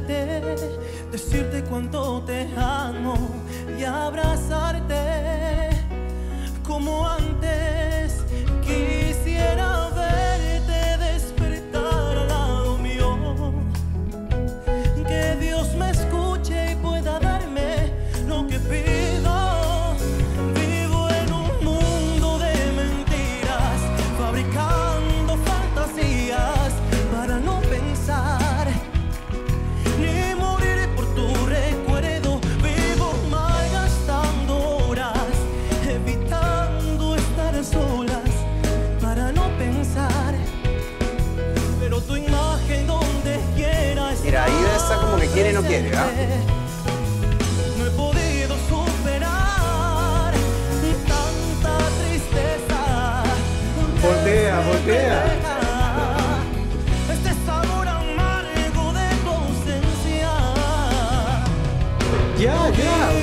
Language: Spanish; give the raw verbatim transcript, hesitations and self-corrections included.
verte, decirte cuánto te amo y abrazarte como antes. Quisiera verte despertar al lado mío, que Dios me escuche y pueda darme lo que pido. Vivo en un mundo de mentiras, fabricando fantasías para no pensar ni morir por tu recuerdo. Vivo malgastando horas, evitando estar a solas para no pensar, pero tu imagen donde quiera estar. Mira, ahí esa como que quiere y no quiere, ¿ah? No he podido superar tanta tristeza. Voltea, voltea. Este sabor amargo de tu ausencia. Ya, ya.